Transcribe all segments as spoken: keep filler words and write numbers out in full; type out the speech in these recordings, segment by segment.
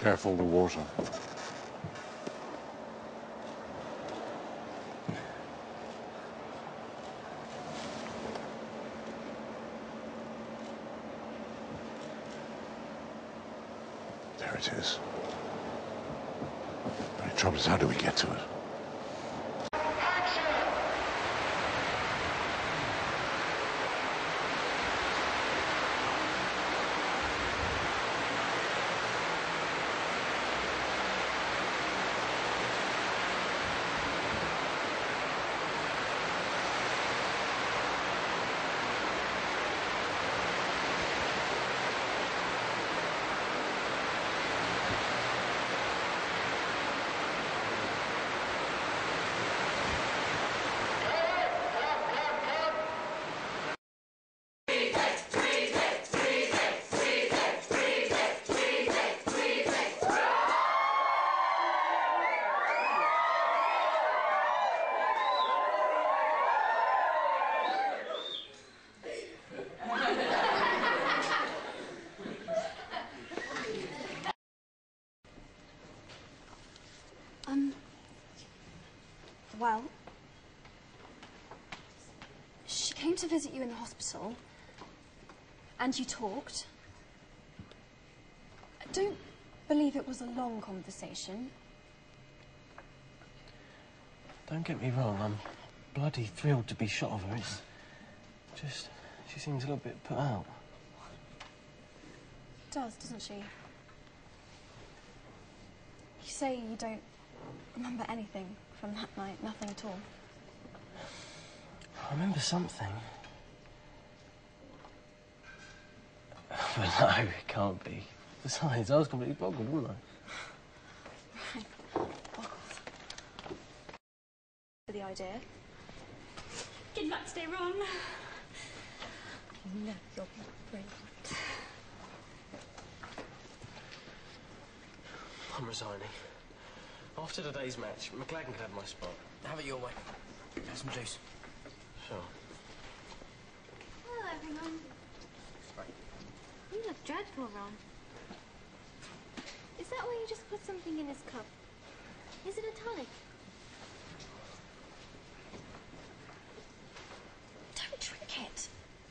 Careful the water. There it is. The only trouble is, how do we get to it? Um, well, she came to visit you in the hospital, and you talked. I don't believe it was a long conversation. Don't get me wrong, I'm bloody thrilled to be shot of her. It's just, she seems a little bit put out. Does, doesn't she? You say you don't remember anything from that night, nothing at all. I remember something. But no, it can't be. Besides, I was completely boggled, wasn't I? Right, boggled. For the idea. Good luck today, Ron. You know you'll be brilliant. I'm resigning. After today's match, McLagan can have my spot. Have it your way. Have some juice. Sure. Hello, everyone. Right. You look dreadful, Ron. Is that why you just put something in his cup? Is it a tonic? Don't drink it.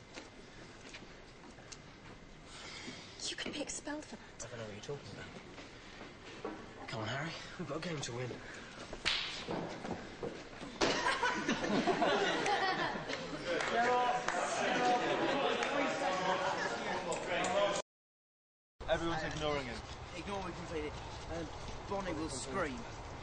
You could be expelled for that. I don't know what you're talking about. Come on, Harry. We've got a game to win. Everyone's ignoring him. Ignore me completely. Uh, Bonnie will scream.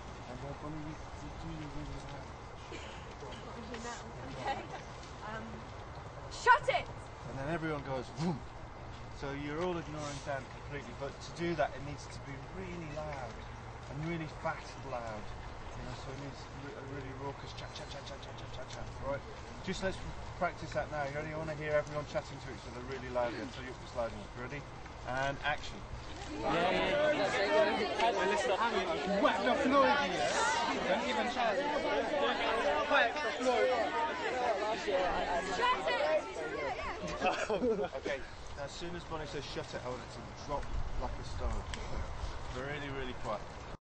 Okay. Um, shut it! And then everyone goes, boom. So you're all ignoring Dan completely, but to do that it needs to be really loud and really fat and loud. You know, so it needs a really raucous chat, chat, chat, chat, chat, chat, chat, chat. Right? Just let's practice that now. You only want to hear everyone chatting to each other really loudly until you're sliding up. Ready? And action. Yeah, yeah, yeah. Listen, whack the floor in here. Don't even shout. Whack the floor. Shut it! Okay, as soon as Bonnie says shut it, I want it to drop like a stone. Really, really quiet.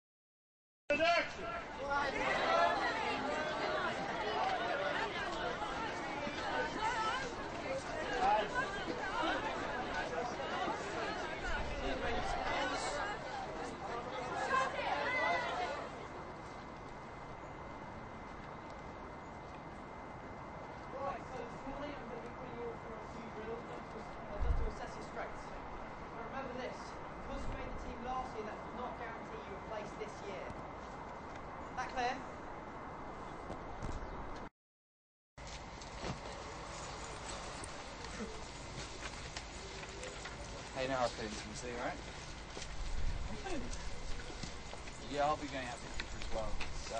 Hey, now our feelings can see, right? Yeah, I'll be going out with you as well. So.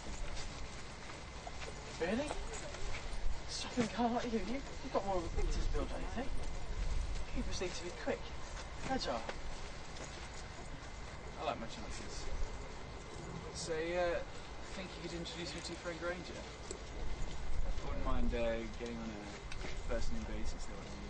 Really? Stopping a car like you? you? You've got more of a pictures build, don't you think? Keepers need to be quick, agile. I like my chances. So, uh, think you could introduce me to Frank Granger? I wouldn't mind uh, getting on a first name basis, though.